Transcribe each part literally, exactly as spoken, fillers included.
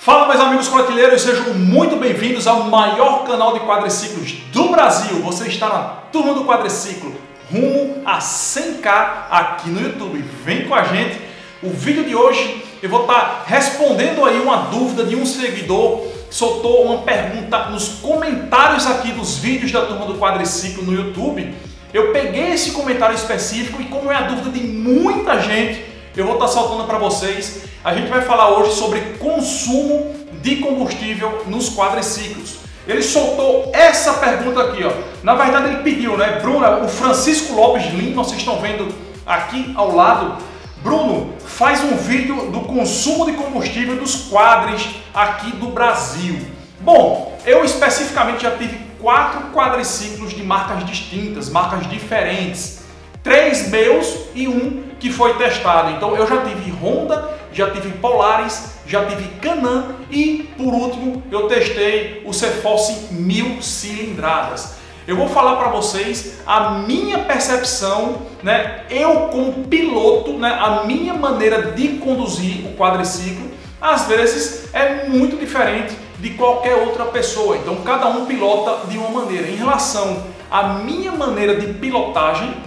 Fala, meus amigos quadrilheiros, sejam muito bem-vindos ao maior canal de quadriciclos do Brasil. Você está na turma do quadriciclo, rumo a cem K aqui no YouTube. Vem com a gente. O vídeo de hoje eu vou estar respondendo aí uma dúvida de um seguidor que soltou uma pergunta nos comentários aqui dos vídeos da turma do quadriciclo no YouTube. Eu peguei esse comentário específico e, como é a dúvida de muita gente, eu vou estar soltando para vocês. A gente vai falar hoje sobre consumo de combustível nos quadriciclos. Ele soltou essa pergunta aqui, ó. Na verdade ele pediu, né? Bruno, o Francisco Lopes Lima, vocês estão vendo aqui ao lado. Bruno, faz um vídeo do consumo de combustível dos quadris aqui do Brasil. Bom, eu especificamente já tive quatro quadriciclos de marcas distintas, marcas diferentes. Três meus e um que foi testado. Então eu já tive Honda, já tive Polaris, já tive Can-Am e, por último, eu testei o CeForce mil cilindradas. Eu vou falar para vocês a minha percepção, né? Eu como piloto, né? A minha maneira de conduzir o quadriciclo, às vezes é muito diferente de qualquer outra pessoa. Então cada um pilota de uma maneira. Em relação à minha maneira de pilotagem,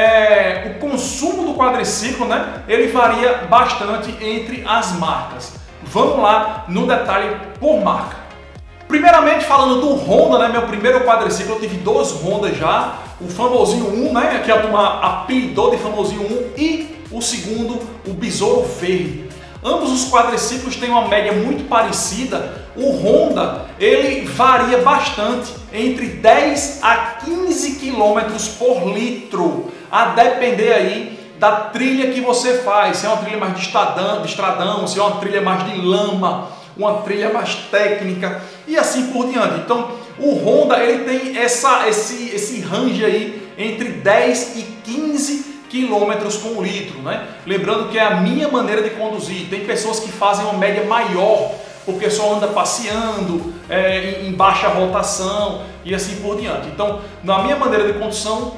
É, o consumo do quadriciclo, né, ele varia bastante entre as marcas. Vamos lá no detalhe por marca. Primeiramente, falando do Honda, né, meu primeiro quadriciclo, eu tive dois Honda já, o famosinho um, né, que a turma apelidou de famosinho um, e o segundo, o Besouro Verde. Ambos os quadriciclos têm uma média muito parecida. O Honda, ele varia bastante, entre dez a quinze quilômetros por litro, a depender aí da trilha que você faz, se é uma trilha mais de estradão, de estradão, se é uma trilha mais de lama, uma trilha mais técnica e assim por diante. Então, o Honda, ele tem essa, esse, esse range aí entre dez e quinze quilômetros com litro, né? Lembrando que é a minha maneira de conduzir. Tem pessoas que fazem uma média maior, porque só anda passeando, é, em baixa rotação e assim por diante. Então, na minha maneira de condução,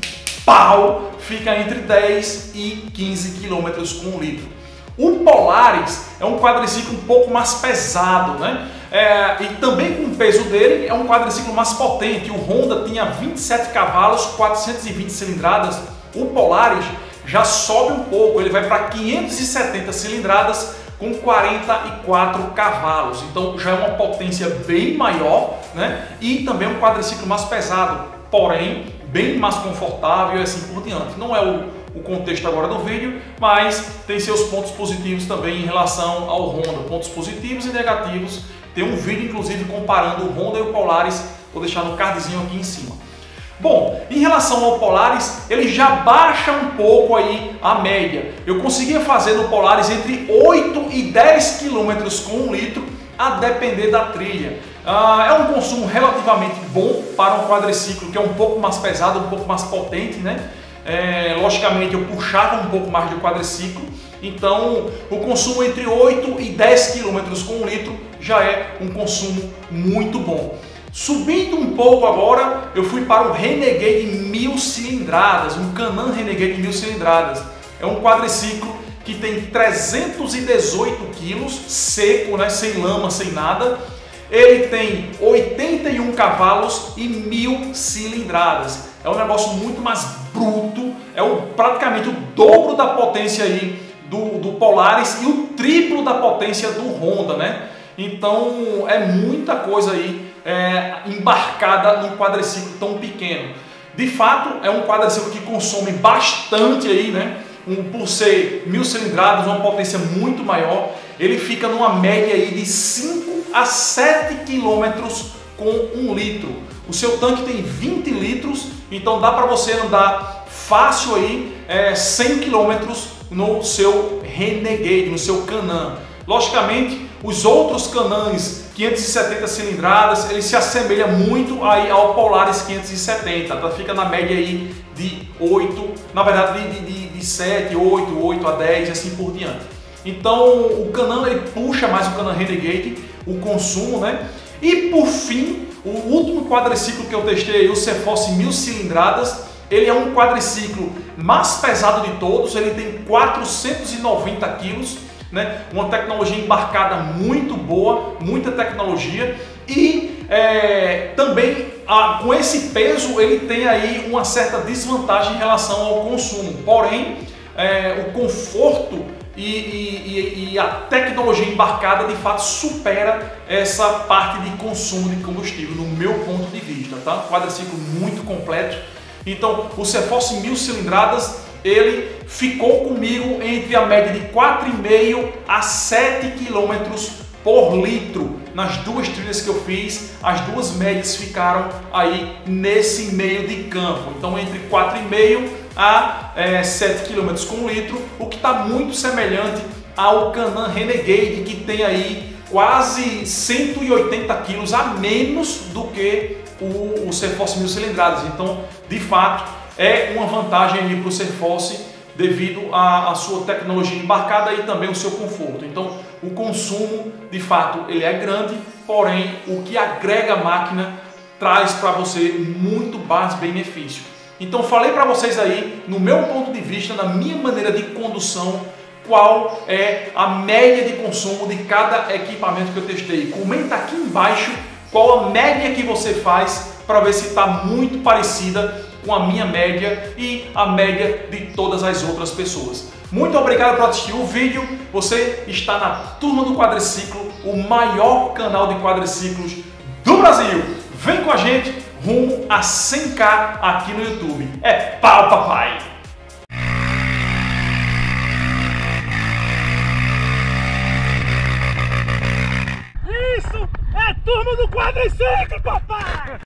pau, fica entre dez e quinze quilômetros com litro. O Polaris é um quadriciclo um pouco mais pesado, né? É, e também com o peso dele é um quadriciclo mais potente. O Honda tinha vinte e sete cavalos, quatrocentas e vinte cilindradas. O Polaris já sobe um pouco, ele vai para quinhentas e setenta cilindradas com quarenta e quatro cavalos. Então já é uma potência bem maior, né? E também um quadriciclo mais pesado, porém bem mais confortável e assim por diante. Não é o, o contexto agora do vídeo, mas tem seus pontos positivos também em relação ao Honda. Pontos positivos e negativos. Tem um vídeo inclusive comparando o Honda e o Polaris, vou deixar no cardzinho aqui em cima. Bom, em relação ao Polaris, ele já baixa um pouco aí a média. Eu conseguia fazer no Polaris entre oito e dez quilômetros com um litro, a depender da trilha. Ah, é um consumo relativamente bom para um quadriciclo que é um pouco mais pesado, um pouco mais potente, né? É, logicamente eu puxava um pouco mais do quadriciclo, então o consumo entre oito e dez quilômetros com um litro já é um consumo muito bom. Subindo um pouco agora, eu fui para o Renegade mil cilindradas, um Can-Am Renegade mil cilindradas. É um quadriciclo que tem trezentos e dezoito quilos, seco, né, sem lama, sem nada. Ele tem oitenta e um cavalos e mil cilindradas. É um negócio muito mais bruto, é o, praticamente o dobro da potência aí do, do Polaris e o triplo da potência do Honda, né? Então é muita coisa aí é, embarcada num quadriciclo tão pequeno. De fato, é um quadriciclo que consome bastante aí, né? Um, por ser mil cilindradas, uma potência muito maior, ele fica numa média aí de cinco a sete quilômetros com um litro. O seu tanque tem vinte litros, então dá para você andar fácil aí é, cem quilômetros no seu Renegade, no seu Can-Am. Logicamente, os outros Can-Ams quinhentas e setenta cilindradas, ele se assemelha muito aí ao Polaris quinhentos e setenta, tá? Fica na média aí de oito, na verdade de, de, de sete, oito, oito a dez e assim por diante. Então o Can-Am ele puxa mais o Can-Am Renegade, o consumo, né? E por fim, o último quadriciclo que eu testei, o CeForce mil cilindradas, ele é um quadriciclo mais pesado de todos, ele tem quatrocentos e noventa quilos, né? Uma tecnologia embarcada muito boa, muita tecnologia e é, também a, com esse peso ele tem aí uma certa desvantagem em relação ao consumo, porém é, o conforto e, e, e a tecnologia embarcada de fato supera essa parte de consumo de combustível, no meu ponto de vista, tá? Quadriciclo muito completo. Então o CeForce mil cilindradas ele ficou comigo entre a média de quatro vírgula cinco a sete quilômetros por litro nas duas trilhas que eu fiz. As duas médias ficaram aí nesse meio de campo, então entre quatro vírgula cinco a é, sete quilômetros com litro, o que está muito semelhante ao Can-Am Renegade, que tem aí quase cento e oitenta quilos a menos do que o, o CeForce mil cilindradas. Então, de fato, é uma vantagem para o CeForce devido à, à sua tecnologia embarcada e também o seu conforto. Então, o consumo, de fato, ele é grande, porém, o que agrega a máquina traz para você muito mais benefício. Então, falei para vocês aí, no meu ponto de vista, na minha maneira de condução, qual é a média de consumo de cada equipamento que eu testei. Comenta aqui embaixo qual a média que você faz para ver se está muito parecida com a minha média e a média de todas as outras pessoas. Muito obrigado por assistir o vídeo. Você está na Turma do Quadriciclo, o maior canal de quadriciclos do Brasil. Vem com a gente rumo a cem K aqui no YouTube. É pau, papai! Isso é Turma do Quadriciclo, papai!